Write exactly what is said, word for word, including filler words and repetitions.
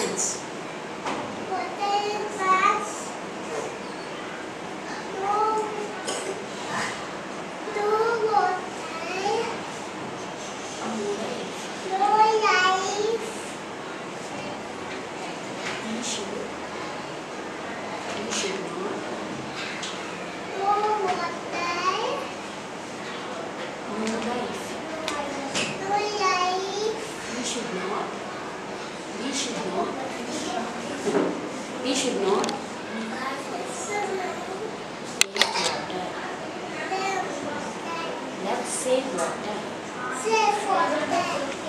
sentence. You should, you should not, no life. You should not, we should not, we should not save water. Let's save water. Save water.